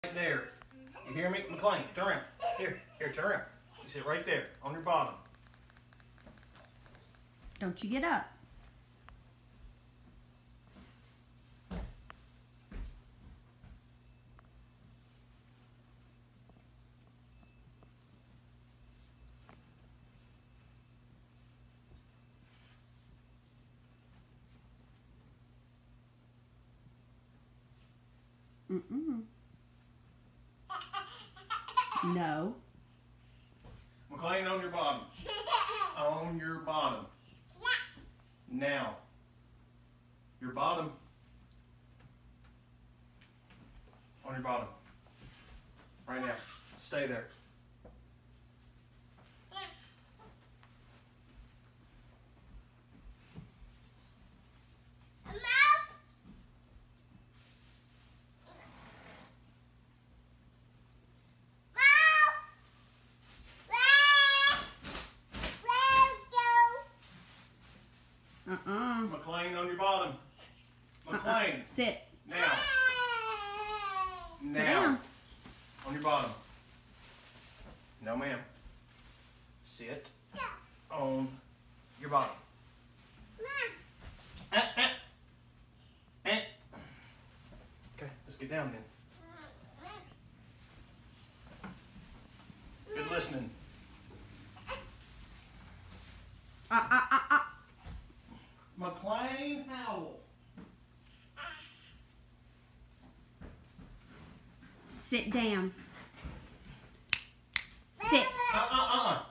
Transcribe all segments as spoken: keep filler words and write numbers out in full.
Right there. You hear me? McLean, turn around. Here, here, turn around. You sit right there on your bottom. Don't you get up. Mm-mm. No. McLean, on your bottom. On your bottom. Now. Your bottom. On your bottom. Right now. Stay there. Uh-uh. McLean, on your bottom. McLean. Uh-uh. Sit. Now. Now. Sit down. On your bottom. No, ma'am. Sit on your bottom. Eh, eh. Eh. Okay, let's get down then. Good listening. Uh, uh, uh, uh. McLean Howell. Sit down. Sit. Uh, uh, uh,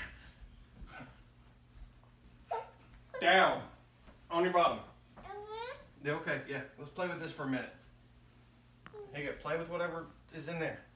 uh. Down. On your bottom. Yeah, okay, yeah. Let's play with this for a minute. Hey, you go. Play with whatever is in there.